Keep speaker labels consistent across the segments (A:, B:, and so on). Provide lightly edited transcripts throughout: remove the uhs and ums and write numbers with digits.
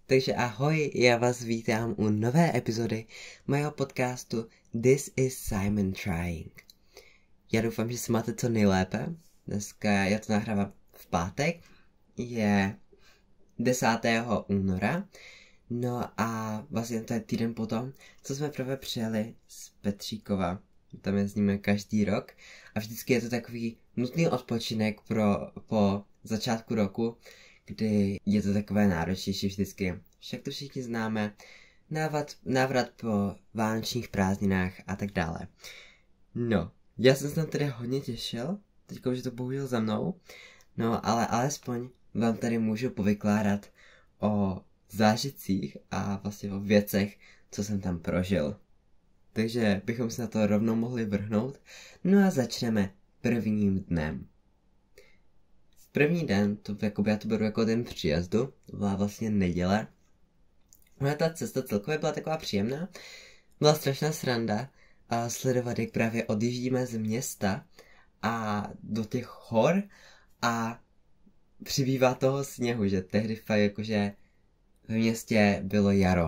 A: Takže ahoj, já vás vítám u nové epizody mého podcastu This is Simon Trying. Já doufám, že se máte co nejlépe. Dneska já to nahrávám v pátek, je 10. února. No a vlastně to je týden potom, co jsme právě přijeli z Petříkova. Tam jezdíme každý rok a vždycky je to takový nutný odpočinek po začátku roku, kdy je to takové náročnější vždycky. Však to všichni známe, návrat po vánočních prázdninách a tak dále. No, já jsem se tam tedy hodně těšil, teďka už je to bohužel za mnou, no ale alespoň vám tady můžu povykládat o zážitcích a vlastně o věcech, co jsem tam prožil. Takže bychom se na to rovnou mohli vrhnout, no a začneme prvním dnem. První den, já to beru jako den příjezdu, to byla vlastně neděle. No ta cesta celkově byla taková příjemná, byla strašná sranda a sledovat, jak právě odjíždíme z města a do těch hor a přibývá toho sněhu, že tehdy fakt jakože ve městě bylo jaro,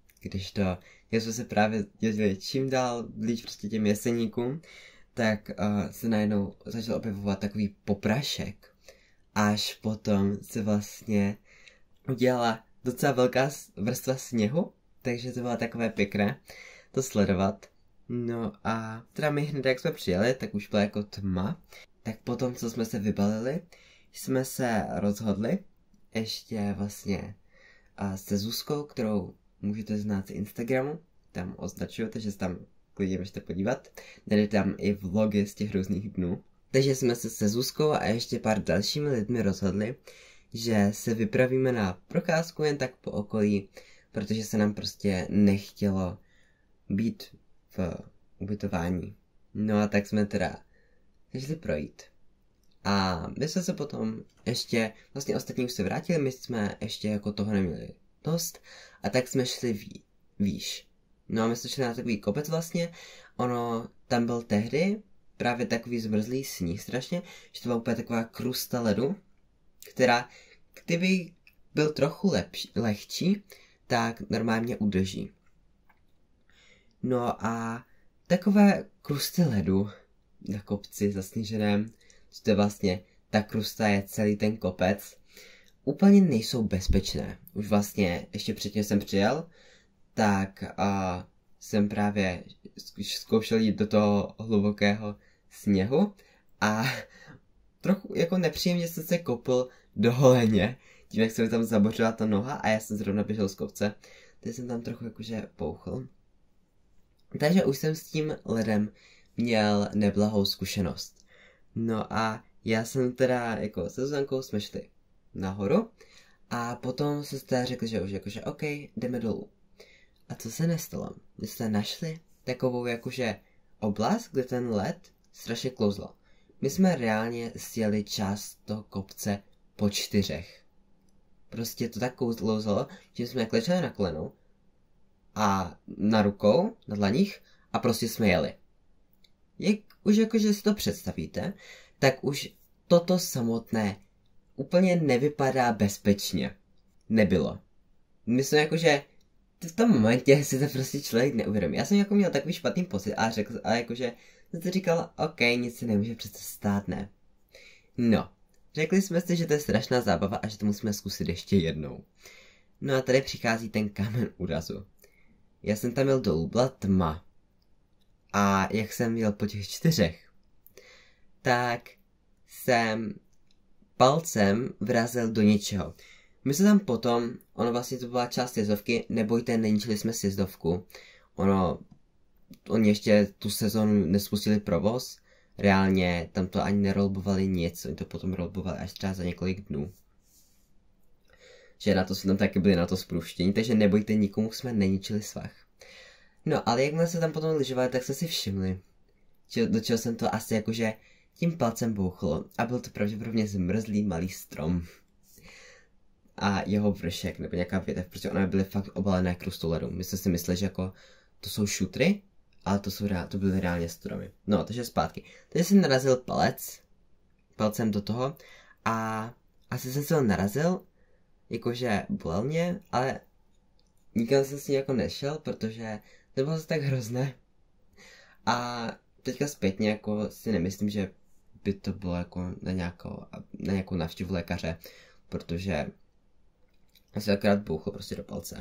A: jak jsme se právě jezdili čím dál blíž prostě těm jeseníkům, tak se najednou začal objevovat takový poprašek. Až potom se vlastně udělala docela velká vrstva sněhu, takže to bylo takové pěkné to sledovat. No a teda my hned jak jsme přijeli, tak už byla jako tma. Tak potom, co jsme se vybalili, jsme se rozhodli ještě vlastně se Zuzkou, kterou můžete znát z Instagramu, tam označuju, takže se tam klidně můžete podívat. Tady tam i vlogy z těch různých dnů. Takže jsme se Zuzkou a ještě pár dalšími lidmi rozhodli, že se vypravíme na procházku jen tak po okolí, protože se nám prostě nechtělo být v ubytování. No a tak jsme teda šli projít. A my jsme se potom ještě, vlastně ostatní už se vrátili, my jsme ještě jako toho neměli dost a tak jsme šli výš. No a my jsme šli na takový kopec vlastně, ono tam byl tehdy právě takový zmrzlý sníh strašně, že to byla úplně taková krusta ledu, která, kdyby byl trochu lehčí, tak normálně udrží. No a takové krusty ledu na kopci zasněženém, co to je vlastně, ta krusta je celý ten kopec, úplně nejsou bezpečné. Už vlastně, ještě předtím jsem přijel, tak jsem právě zkoušel jít do toho hlubokého sněhu a trochu jako nepříjemně jsem se kopl do holeně, tím jak se mi tam zabořila ta noha a já jsem zrovna běžel z kopce, takže jsem tam trochu jakože pouchl. Takže už jsem s tím ledem měl neblahou zkušenost. No a já jsem teda jako se Zuzankou jsme šli nahoru a potom se teda řekli, že už jakože OK, jdeme dolů. A co se nestalo? My jsme našli takovou jakože oblast, kde ten led strašně klouzl. My jsme reálně sjeli část toho kopce po 4. Prostě to tak klouzlo, že jsme klečeli na kolenou a na rukou, na dlaních a prostě jsme jeli. Jak už jakože si to představíte, tak už toto samotné úplně nevypadá bezpečně. Nebylo. Myslím jakože v tom momentě si to prostě člověk neuvědomí. Já jsem jako měl takový špatný pocit a jakože jsem si říkal, OK, nic se nemůže přece stát, ne. No, řekli jsme si, že to je strašná zábava a že to musíme zkusit ještě jednou. No a tady přichází ten kámen úrazu. Já jsem tam jel dolů, byla tma. A jak jsem jel po těch 4, tak jsem palcem vrazil do něčeho. My jsme tam potom, ono vlastně to byla část sjezdovky, nebojte, neníčili jsme sjezdovku. Oni ještě tu sezonu nespustili provoz, reálně tam to ani nerolbovali nic, oni to potom rolbovali až třeba za několik dnů. Že na to jsme tam taky byli na to spruštění, takže nebojte, nikomu jsme neníčili svah. No, ale jakmile se tam potom lyžovali, tak jsme si všimli, do čeho jsem to asi jakože tím palcem bouchlo a byl to pravděpodobně zmrzlý malý strom. A jeho vršek, nebo nějaká větev, protože ona byly fakt obalené krustou ledu. My jsme si mysleli, že jako to jsou šutry, ale to byly reálně stromy. No, takže zpátky. Takže jsem narazil palcem do toho a asi jsem se ho narazil, jakože bolel mě, ale nikam jsem s ní jako nešel, protože to bylo tak hrozné. A teďka zpětně jako si nemyslím, že by to bylo jako na nějakou návštěvu lékaře, protože asi akorát bouchlo prostě do palce.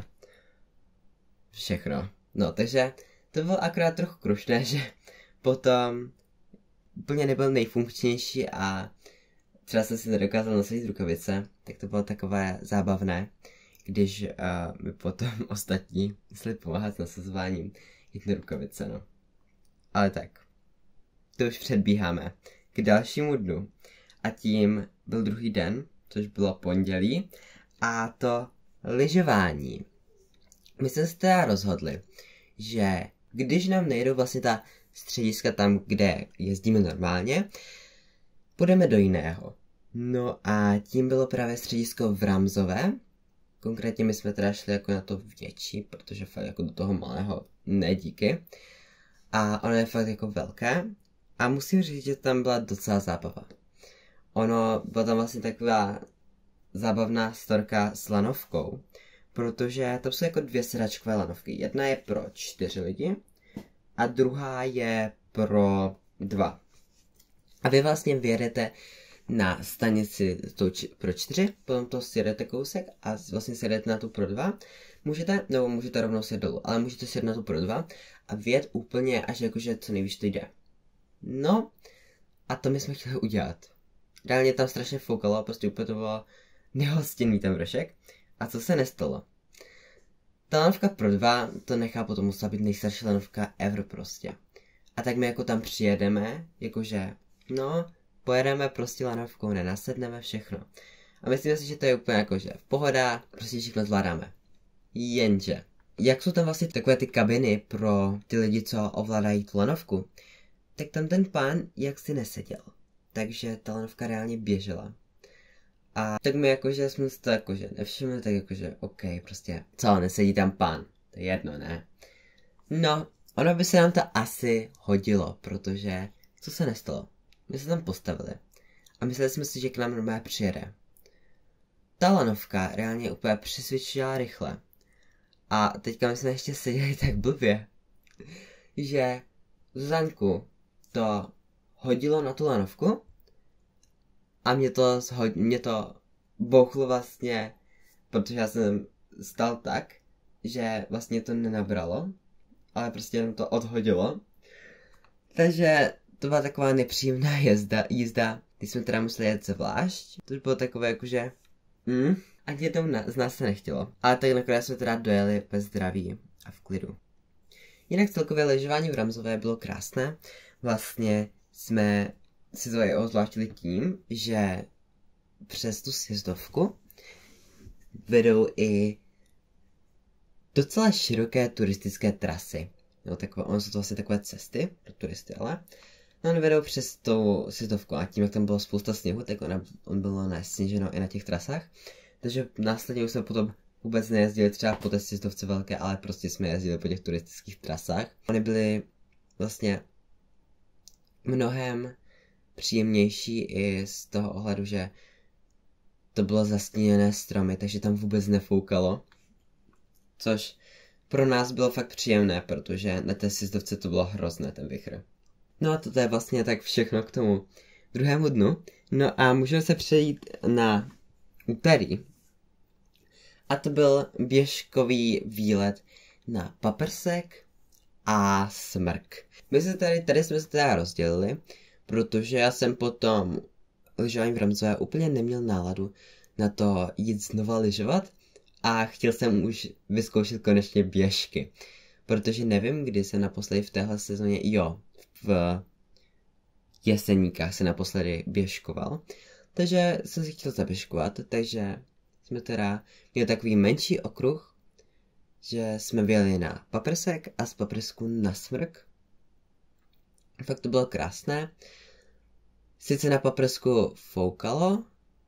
A: Všechno. No, takže to bylo akorát trochu krušné, že potom úplně nebyl nejfunkčnější a třeba jsem si nedokázal nasadit rukavice, tak to bylo takové zábavné, když mi potom ostatní museli pomáhat s nasazováním jedné rukavice, no. Ale tak, to už předbíháme k dalšímu dnu a tím byl druhý den, což bylo pondělí a to lyžování. My jsme se teda rozhodli, že když nám nejdou vlastně ta střediska tam, kde jezdíme normálně, půjdeme do jiného. No a tím bylo právě středisko v Ramsové. Konkrétně my jsme teda šli jako na to větší, protože fakt jako do toho malého ne díky. A ono je fakt jako velké. A musím říct, že tam byla docela zábava. Byla tam vlastně taková zábavná storka s lanovkou, protože tam jsou jako 2 sedačkové lanovky. Jedna je pro 4 lidi a druhá je pro 2. A vy vlastně vyjedete na stanici pro 4, potom to sjedete kousek a vlastně sjedete na tu pro 2. Můžete rovnou sjet dolů, ale můžete sjet na tu pro 2 a vyjet úplně až jakože co nejvíc to jde. No, a to my jsme chtěli udělat. Reálně tam strašně foukalo, prostě úplně to bylo nehostinný ten vršek. A co se nestalo? Ta lanovka pro 2, to nechápu, to musela být nejstarší lanovka ever prostě. A tak my jako tam přijedeme, jakože, no, pojedeme prostě lanovkou, nenasedneme všechno. A myslím si, že to je úplně jakože v pohoda, prostě všechno zvládáme. Jenže, jak jsou tam vlastně takové ty kabiny pro ty lidi, co ovládají tu lanovku, tak tam ten pán jaksi neseděl. Takže ta lanovka reálně běžela. A tak my jakože jsme si to jakože nevšimli, tak jakože OK, prostě, co, nesedí tam pán, to je jedno, ne? No, ono by se nám to asi hodilo, protože, co se nestalo? My se tam postavili a mysleli jsme si, že k nám normálně přijede. Ta lanovka reálně úplně přesvědčila rychle. A teďka my jsme ještě seděli tak blbě, že Zuzanku to hodilo na tu lanovku a mě to bouchlo vlastně, protože já jsem stal tak, že vlastně to nenabralo, ale prostě jenom to odhodilo. Takže to byla taková nepříjemná jízda, když jsme teda museli jet zvlášť. To bylo takové jakože, ani jednou z nás se nechtělo. Ale tak nakonec jsme teda dojeli ve zdraví a v klidu. Jinak celkově lyžování v Ramsové bylo krásné. Vlastně jsme si to ozvláštili tím, že přes tu sjezdovku vedou i docela široké turistické trasy. No, ono jsou to vlastně takové cesty pro turisty, ale on vedou přes tu sjezdovku a tím, jak tam bylo spousta sněhu, tak on bylo nasněženo i na těch trasách. Takže následně už jsme potom vůbec nejezdili třeba po té sjezdovce velké, ale prostě jsme jezdili po těch turistických trasách. Ony byly vlastně mnohem příjemnější i z toho ohledu, že to bylo zastíněné stromy, takže tam vůbec nefoukalo. Což pro nás bylo fakt příjemné, protože na té sjezdovce to bylo hrozné, ten vichr. No a to je vlastně tak všechno k tomu druhému dnu. No a můžeme se přejít na úterý. A to byl běžkový výlet na paprsek a smrk. My se tady jsme se teda rozdělili, protože já jsem potom lyžování v Ramsové úplně neměl náladu na to jít znova lyžovat a chtěl jsem už vyzkoušet konečně běžky. Protože nevím, kdy jsem naposledy v téhle sezóně, v Jeseníkách se naposledy běžkoval. Takže jsem si chtěl zaběžkovat, takže jsme teda měli takový menší okruh, že jsme vyjeli na paprsek a z paprsku na smrk. Fakt to bylo krásné. Sice na paprsku foukalo,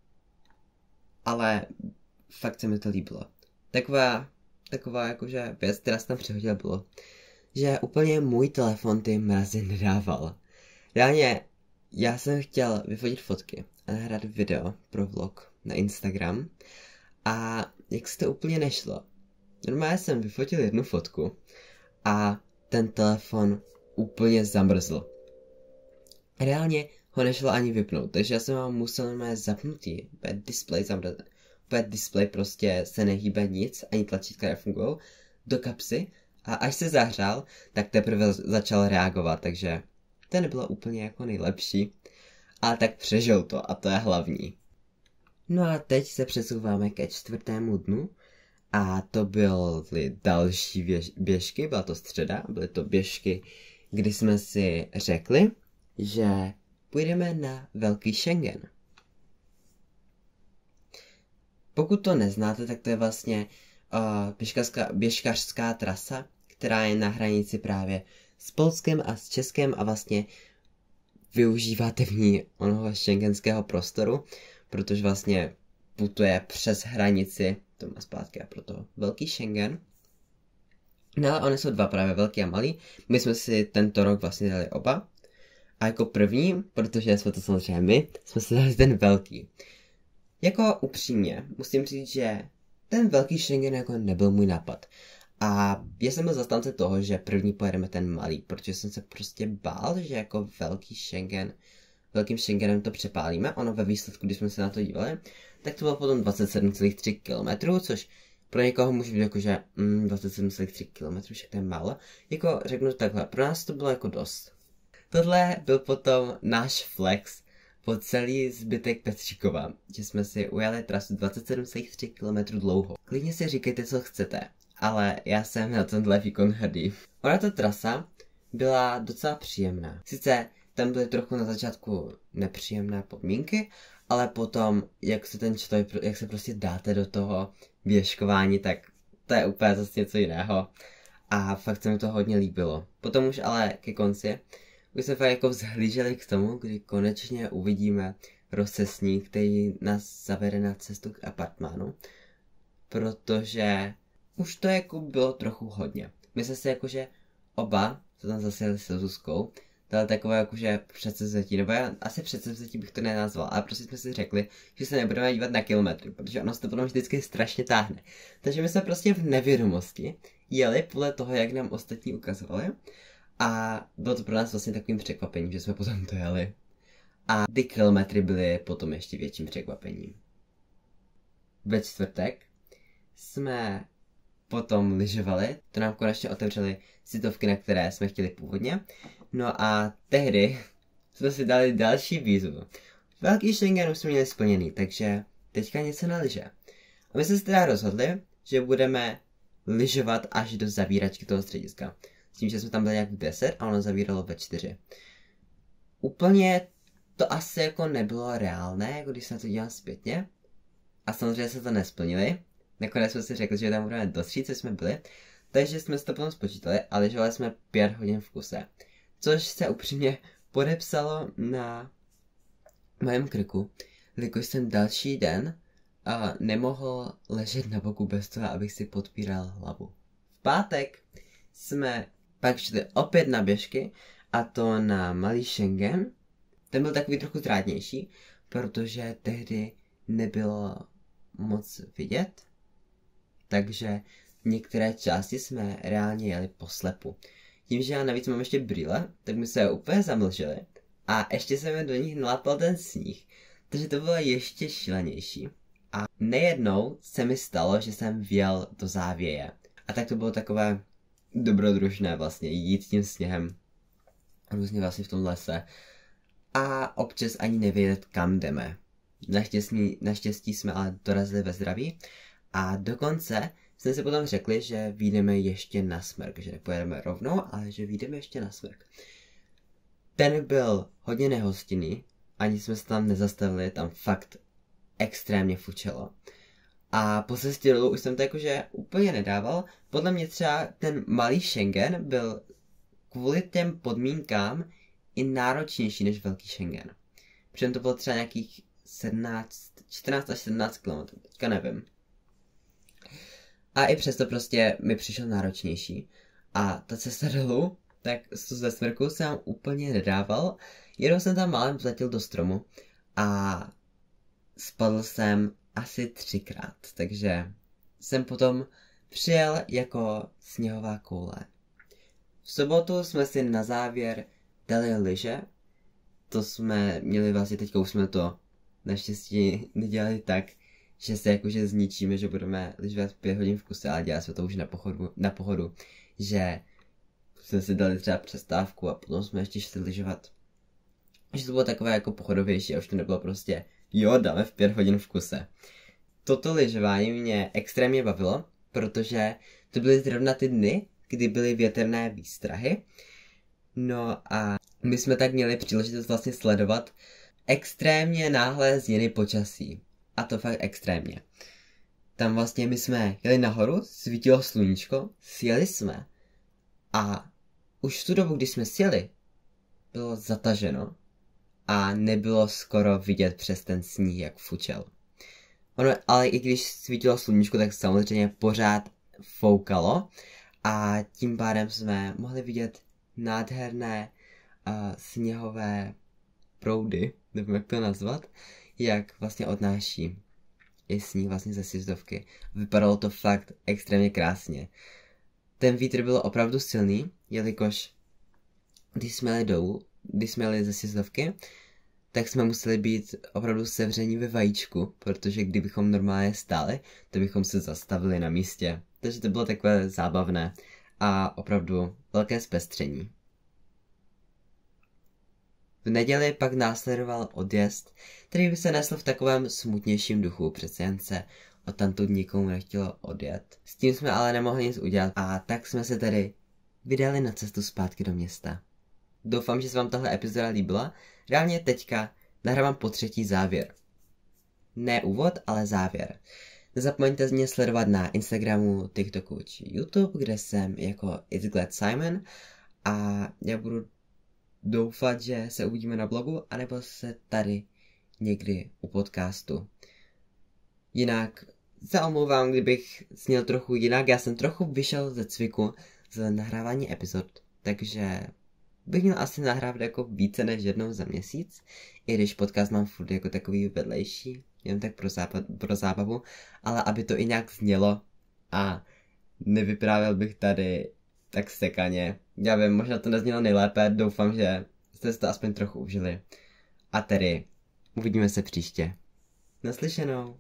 A: ale fakt se mi to líbilo. Taková jakože věc, která se tam přihodila, bylo, že úplně můj telefon ty mrazy nedával. Reálně já jsem chtěl vyfotit fotky a nahrát video pro vlog na Instagram a jak se to úplně nešlo. Normálně jsem vyfotil jednu fotku a ten telefon úplně zamrzl. Reálně ho nešlo ani vypnout, takže já jsem ho musel normálně zapnutý. Display prostě se nehýbe nic, ani tlačítka nefungujou, do kapsy a až se zahřál, tak teprve začal reagovat, takže to nebylo úplně jako nejlepší, ale tak přežil to a to je hlavní. No a teď se přesouváme ke 4. dnu a to byly další běžky, byla to středa, byly to běžky, kdy jsme si řekli, že půjdeme na Velký Schengen. Pokud to neznáte, tak to je vlastně běžkařská trasa, která je na hranici právě s Polskem a s Českem a vlastně využíváte v ní onoho schengenského prostoru, protože vlastně putuje přes hranici, to má zpátky a proto Velký Schengen. No ale oni jsou dva právě, velký a malý. My jsme si tento rok vlastně dali oba. A jako první, protože jsme to samozřejmě my, jsme si dali ten velký. Jako upřímně, musím říct, že ten Velký Schengen jako nebyl můj nápad. A já jsem byl zastánce toho, že první pojedeme ten malý, protože jsem se prostě bál, že jako Velkým Schengenem to přepálíme. Ono ve výsledku, když jsme se na to dívali, tak to bylo potom 27,3 km, což pro někoho může být jako, že 27,3 km, že to je málo. Jako řeknu takhle, pro nás to bylo jako dost. Tohle byl potom náš flex po celý zbytek Petříkova, že jsme si ujeli trasu 27,3 km dlouho. Klidně si říkejte, co chcete, ale já jsem na tenhle výkon hrdý. Ona ta trasa byla docela příjemná. Sice tam byly trochu na začátku nepříjemné podmínky, ale potom, jak se prostě dáte do toho běžkování, tak to je úplně zase něco jiného. A fakt se mi to hodně líbilo. Potom už ale ke konci, už jsme fakt jako vzhlíželi k tomu, kdy konečně uvidíme rozcestník, který nás zavede na cestu k apartmánu. Protože už to jako bylo trochu hodně. My jsme si jakože oba, co tam zase jeli se Zuzkou, dali takové jakože předsevzetí, nebo já asi předsevzetí bych to nenazval, ale prostě jsme si řekli, že se nebudeme dívat na kilometry, protože ono se to potom vždycky strašně táhne. Takže my jsme prostě v nevědomosti jeli podle toho, jak nám ostatní ukazovali a bylo to pro nás vlastně takovým překvapením, že jsme potom to jeli. A ty kilometry byly potom ještě větším překvapením. Ve čtvrtek jsme potom lyžovali, to nám konečně otevřeli sitovky, na které jsme chtěli původně. No a tehdy jsme si dali další výzvu. Velký Schengen už jsme měli splněný, takže teďka něco na lyže. A my jsme se teda rozhodli, že budeme lyžovat až do zavíračky toho střediska. S tím, že jsme tam byli jak v 10 a ono zavíralo ve 4. Úplně to asi jako nebylo reálné, jako když se na to dělám zpětně. A samozřejmě se to nesplnili. Nakonec jsme si řekli, že tam budeme do 3, co jsme byli. Takže jsme si to potom spočítali a lyžovali jsme 5 hodin v kuse. Což se upřímně podepsalo na mém krku, jelikož jsem další den nemohl ležet na boku bez toho, abych si podpíral hlavu. V pátek jsme pak šli opět na běžky, a to na Malý Schengen. Ten byl takový trochu zrádnější, protože tehdy nebylo moc vidět, takže některé části jsme reálně jeli po slepu. Tím, že já navíc mám ještě brýle, tak my se úplně zamlžili a ještě se mi do nich nalapal ten sníh, takže to bylo ještě šílenější. A nejednou se mi stalo, že jsem vjel do závěje. A tak to bylo takové dobrodružné vlastně jít tím sněhem různě vlastně v tom lese a občas ani nevědět, kam jdeme. Naštěstí jsme ale dorazili ve zdraví a dokonce jsme si potom řekli, že vyjdeme ještě na smrk, že nepojedeme rovnou, ale že vyjdeme ještě na smrk. Ten byl hodně nehostinný, ani jsme se tam nezastavili, tam fakt extrémně fučelo. A po cestě dolů už jsem to jakože úplně nedával. Podle mě třeba ten Malý Schengen byl kvůli těm podmínkám i náročnější než Velký Schengen. Přitom to bylo třeba nějakých 14 až 17 km, teďka nevím. A i přesto prostě mi přišel náročnější. A ta cesta dolů, tak ze smrku jsem úplně nedával. Jenom jsem tam málem vletěl do stromu a spadl jsem asi 3krát. Takže jsem potom přijel jako sněhová koule. V sobotu jsme si na závěr dali lyže. To jsme měli vlastně, teďka už jsme to naštěstí nedělali tak, že se jakože zničíme, že budeme lyžovat 5 hodin v kuse, ale dělali jsme to už na pohodu, že jsme si dali třeba přestávku a potom jsme ještě šli lyžovat. Že to bylo takové jako pochodovější a už to nebylo prostě jo, dáme v 5 hodin v kuse. Toto lyžování mě extrémně bavilo, protože to byly zrovna ty dny, kdy byly větrné výstrahy. No a my jsme tak měli příležitost vlastně sledovat extrémně náhlé změny počasí. A to fakt extrémně. Tam vlastně my jsme jeli nahoru, svítilo sluníčko, sjeli jsme a už v tu dobu, když jsme sjeli, bylo zataženo a nebylo skoro vidět přes ten sníh, jak fučel. Ono, ale i když svítilo sluníčko, tak samozřejmě pořád foukalo a tím pádem jsme mohli vidět nádherné sněhové proudy, nevím jak to nazvat, jak vlastně odnáší i sníh vlastně ze sjezdovky. Vypadalo to fakt extrémně krásně. Ten vítr byl opravdu silný, jelikož když jsme jeli ze sjezdovky, tak jsme museli být opravdu sevření ve vajíčku, protože kdybychom normálně stáli, to bychom se zastavili na místě. Takže to bylo takové zábavné a opravdu velké zpestření. V neděli pak následoval odjezd, který by se nesl v takovém smutnějším duchu, přece jen se odtamtud nikomu nechtělo odjet. S tím jsme ale nemohli nic udělat a tak jsme se tedy vydali na cestu zpátky do města. Doufám, že se vám tahle epizoda líbila. Reálně teďka nahrávám po třetí závěr. Ne úvod, ale závěr. Nezapomeňte mě sledovat na Instagramu, TikToku či YouTube, kde jsem jako It's Glad Simon a já budu doufat, že se uvidíme na blogu, anebo se tady někdy u podcastu. Jinak se omlouvám, kdybych sněl trochu jinak, já jsem trochu vyšel ze cviku z nahrávání epizod, takže bych měl asi nahrávat jako více než jednou za měsíc, i když podcast mám furt jako takový vedlejší, jen tak pro zábavu, ale aby to i nějak znělo a nevyprávěl bych tady tak sekaně. Já vím, možná to neznělo nejlépe, doufám, že jste si to aspoň trochu užili. A tedy uvidíme se příště. Naslyšenou.